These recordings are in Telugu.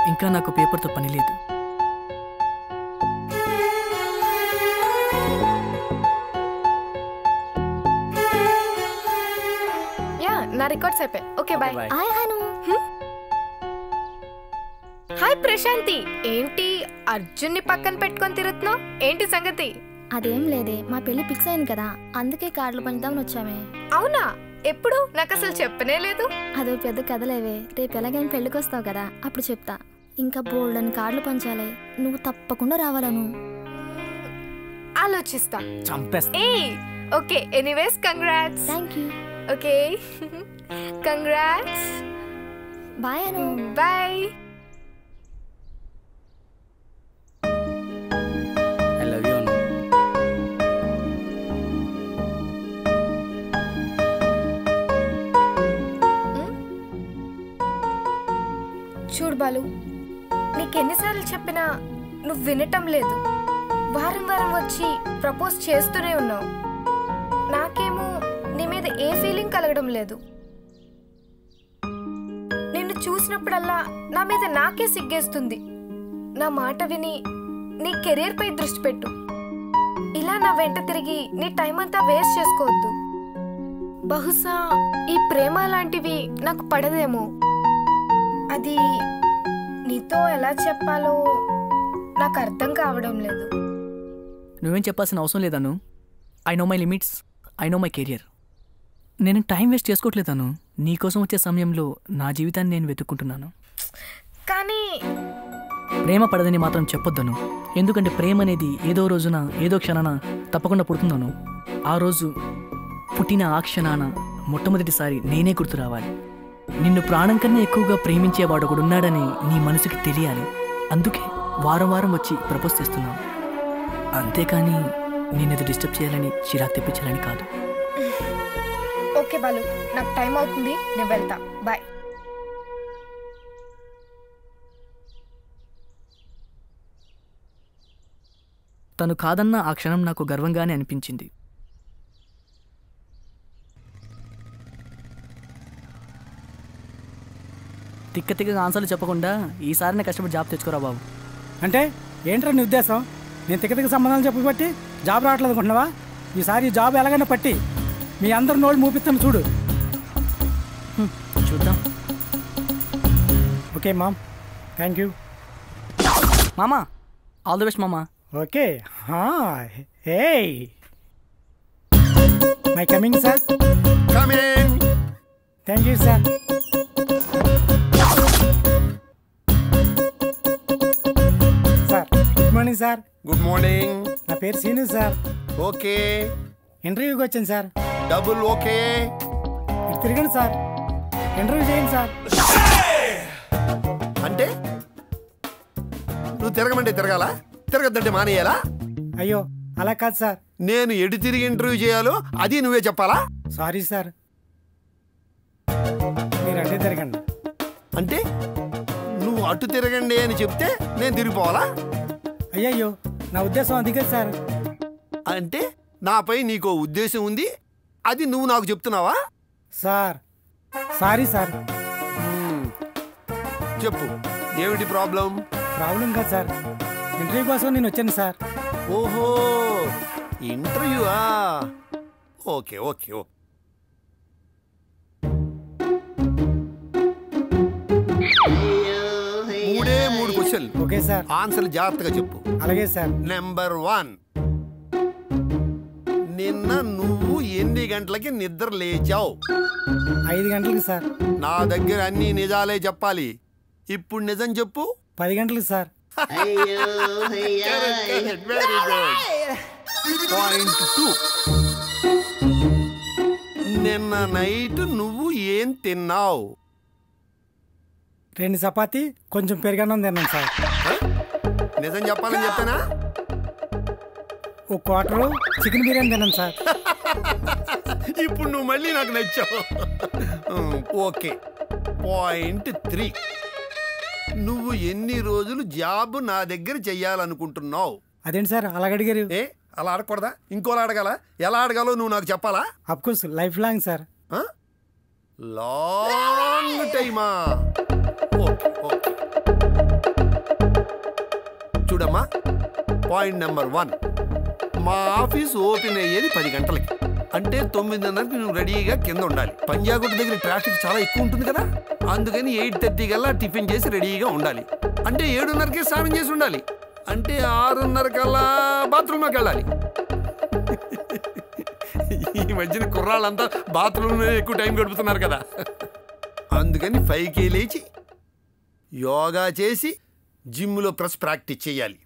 ఇంకా నాకు పేపర్తో పని లేదు. నా రికార్డ్స్ అయిపోయి. Okay bye. Hi Hanu. Hi Prashanti. ఏంటి అర్జున్ని పక్కన పెట్టుకొని తిరుగుతున్నావు? ఏంటి సంగతి? అదేం లేదే, మా పెళ్లి ఫిక్స్ అయింది కదా, అందుకే కార్డులు పంచుదామని వచ్చామే. అవునా? ఎప్పుడు? నాకు అసలు చెప్పనే లేదు. అదో పెద్ద కథలేవే, రేపు ఎలాగైనా పెళ్లికి వస్తావు కదా, అప్పుడు చెప్తా. ఇంకా బోల్డని కార్డులు పంచాలి, నువ్వు తప్పకుండా రావాలను. ఆలోచిస్తా. చంపేస్తా. Okay, anyways congrats. Thank you. Okay, congrats. Bye Anu. Bye. I love you Anu. చూడు బాలు, నీకెన్నిసార్లు చెప్పినా నువ్వు వినటం లేదు. వారం వారం వచ్చి ప్రపోజ్ చేస్తూనే ఉన్నావు. నాకేమో నీ మీద ఏ ఫీలింగ్ కలగడం లేదు. నిన్ను చూసినప్పుడల్లా నా మీద నాకే సిగ్గేస్తుంది. నా మాట విని నీ కెరీర్ పై దృష్టి పెట్టు. ఇలా నా వెంట తిరిగి నీ టైం అంతా వేస్ట్ చేసుకోవద్దు. బహుశా ఈ ప్రేమ లాంటివి నాకు పడదేమో. అది నీతో ఎలా చెప్పాలో నాకు అర్థం కావడం లేదు. నువ్వేం చెప్పాల్సిన అవసరం లేదను. I know my limits, I know my career. నేను టైం వేస్ట్ చేసుకోవట్లేదను. నీకోసం వచ్చే సమయంలో నా జీవితాన్ని నేను వెతుక్కుంటున్నాను. కానీ ప్రేమ పడదని మాత్రం చెప్పొద్దను. ఎందుకంటే ప్రేమ అనేది ఏదో రోజున ఏదో క్షణాన తప్పకుండా పుడుతుందను. ఆ రోజు పుట్టిన ఆ క్షణాన మొట్టమొదటిసారి నేనే గుర్తు రావాలి. నిన్ను ప్రాణం కన్నా ఎక్కువగా ప్రేమించేవాడు ఒకడున్నాడని నీ మనసుకి తెలియాలి. అందుకే వారం వారం వచ్చి ప్రపోజ్ చేస్తున్నాను. అంతేకాని నేనేదో డిస్టర్బ్ చేయాలని, చిరాకు తెప్పించాలని కాదు. ఓకే బాలు, నాకు టైం అవుతుంది, నేను వెళ్తా. బాయ్. తను కాదన్న ఆ క్షణం నాకు గర్వంగానే అనిపించింది. తిక్క తిక్కగా ఆన్సర్లు చెప్పకుండా ఈసారి కష్టపడి జాబ్ తెచ్చుకోరా బాబు. అంటే ఏంట్రా నీ ఉద్దేశం? నేను తిక్క సంబంధాలు చెప్పబట్టి జాబ్ రావట్లేదు అనుకుంటున్నావా? ఈసారి జాబ్ ఎలాగైనా పట్టి మీ అందరు నోళ్ళు మూపిస్తాను చూడు. చూద్దాం. Okay mom, thank you. మామా, ఆల్ ది బెస్ట్ మామా. Okay. Hey my coming sir. Thank you sir. Sir good morning sir. Good morning. నా పేరు సీను సార్. ఓకే. ఇంటర్వ్యూకి వచ్చాను సార్. Double okay. ఇటు తిరగండి సార్, ఇంటర్వ్యూ చేయండి సార్. అంటే నువ్వు తిరగమంటే తిరగాల, తిరగద్దంటే మానేయాలా? అయ్యో అలా కాదు సార్. నేను ఎటు తిరిగి ఇంటర్వ్యూ చేయాలో అది నువ్వే చెప్పాలా? సారీ సార్, మీరు అడ్డే తిరగండి. అంటే నువ్వు అటు తిరగండి అని చెప్తే నేను తిరిగిపోవాలా? అయ్యయ్యో నా ఉద్దేశం అది కాదు సార్. అంటే నాపై నీకో ఉద్దేశం ఉంది, అది నువ్వు నాకు చెప్తున్నావా? Sir sorry sir. చెప్పు, ఏమిటి ప్రాబ్లం? ప్రాబ్లం కాదు సార్, ఇంటర్వ్యూ కోసం నేను వచ్చాను సార్. ఓహో, ఇంటర్వ్యూవా? Okay okay okay. మూడే 3 క్వశ్చన్లు. Okay sir. ఆన్సర్లు జాగ్రత్తగా చెప్పు. అలాగే సార్. నెంబర్ 1, నిన్న నువ్వు ఎన్ని గంటలకి నిద్ర లేచావు? 5 గంటలకి సార్. నా దగ్గర అన్ని నిజాలే చెప్పాలి. ఇప్పుడు నిజం చెప్పు. 10 గంటలకి సార్. పాయింట్ 2, నిన్న నైట్ నువ్వు ఏం తిన్నావు? 2 చపాతీ కొంచెం పెరుగన్నం తిన్నాను సార్. నిజం చెప్పాలని చెప్పానా? 1 క్వార్టర్ చికెన్ బిర్యానీ తిన్నాను సార్. ఇప్పుడు నువ్వు మళ్ళీ నాకు నచ్చావు. ఓకే. పాయింట్ 3, నువ్వు ఎన్ని రోజులు జాబ్ నా దగ్గర చెయ్యాలనుకుంటున్నావు? అదేంటి సార్ అలాగ అడిగారు? అలా అడగకూడదా? ఇంకోలా అడగాల? ఎలా అడగాలో నువ్వు నాకు చెప్పాలా? Of course life long sir. Long టైమా? Okay okay. పాయింట్ నెంబర్ 1, మా ఆఫీస్ ఓపెన్ అయ్యేది 10 గంటలకి. అంటే 9:30కి నువ్వు రెడీగా కింద ఉండాలి. పంజాగుట్ట దగ్గర ట్రాఫిక్ చాలా ఎక్కువ ఉంటుంది కదా, అందుకని 8:30 కల్లా టిఫిన్ చేసి రెడీగా ఉండాలి. అంటే 7:30కే స్నానం చేసి ఉండాలి. అంటే 6:30 కల్లా బాత్రూంలోకి వెళ్ళాలి. ఈ మధ్యన కుర్రాళ్ళంతా బాత్రూంలో ఎక్కువ టైం గడుపుతున్నారు కదా, అందుకని 5కే లేచి యోగా చేసి జిమ్లో ప్రెస్ ప్రాక్టీస్ చేయాలి.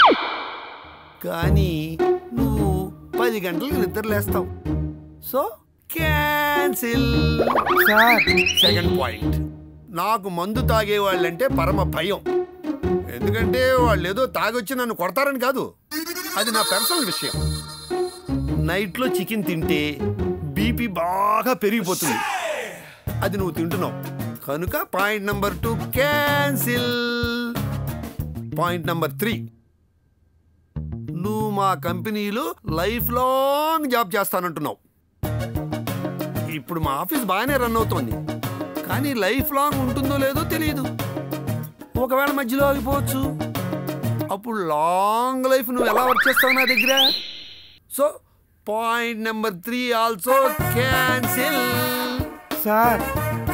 కానీ నువ్వు 10 గంటలకు నిద్ర లేస్తావు. So cancel. Sir second point, నాకు మందు తాగే వాళ్ళంటే పరమ భయం. ఎందుకంటే వాళ్ళు ఏదో తాగొచ్చి నన్ను కొడతారని కాదు, అది నా పర్సనల్ విషయం. నైట్లో చికెన్ తింటే బీపీ బాగా పెరిగిపోతుంది, అది నువ్వు తింటున్నావు కనుక point number 2 cancel. Point number 3, నువ్వు మా కంపెనీలో లైఫ్ లాంగ్ జాబ్ చేస్తానంటున్నావు. ఇప్పుడు మా ఆఫీస్ బాగానే రన్ అవుతోంది, కానీ లైఫ్ లాంగ్ ఉంటుందో లేదో తెలియదు. ఒకవేళ మధ్యలో ఆగిపోవచ్చు. అప్పుడు లాంగ్ లైఫ్ నువ్వు ఎలా వర్క్ చేస్తావు నా దగ్గర? So point number 3 also cancel. Sir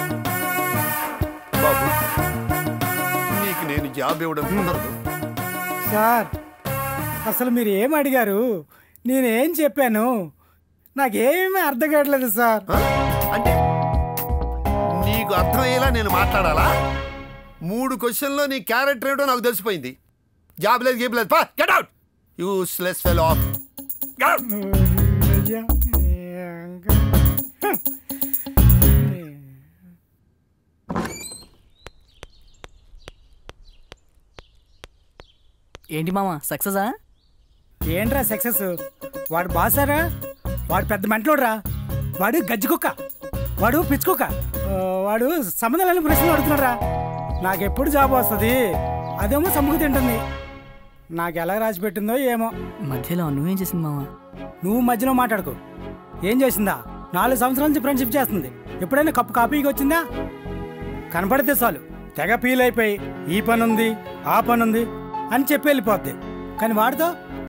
బాబు, నీకు నేను జాబ్ ఇవ్వడం కుదరదు. సార్ అసలు మీరు ఏం అడిగారు, నేనేం చెప్పాను, నాకేమీ అర్థం కావట్లేదు సార్. అంటే నీకు అర్థమయ్యేలా నేను మాట్లాడాలా? 3 క్వశ్చన్లో నీ క్యారెక్టర్ ఏంటో నాకు తెలిసిపోయింది. జాబ్ లేదు, గేబ్ లేదు, గెట్ అవుట్ యూస్లెస్ ఫెలో. అయ్యా, ఏంటి మామ సక్సెసా? ఏంట్రా సక్సెస్? వాడు బాసారా, వాడు పెద్ద మెంటలోడ్రా, వాడు గజ్జికుక్క, వాడు పిచ్చుకుక్క, వాడు సంబంధాలని ప్రశ్నలు అడుగుతున్నారా. నాకెప్పుడు జాబ్ వస్తుంది, అదేమో సమ్ముకు తింటుంది. నాకు ఎలా రాసి పెట్టిందో ఏమో. మధ్యలో నువ్వేం చేసింది మామ? నువ్వు మధ్యలో మాట్లాడుకో. ఏం చేసిందా? 4 సంవత్సరాల నుంచి ఫ్రెండ్షిప్ చేస్తుంది. ఎప్పుడైనా కప్పు కాపీకి వచ్చిందా? కనపడితే చాలు తెగ ఫీల్ అయిపోయి ఈ పని ఉంది ఆ పని ఉంది అని చెప్పి వెళ్ళిపోద్ది. కానీ వాడితో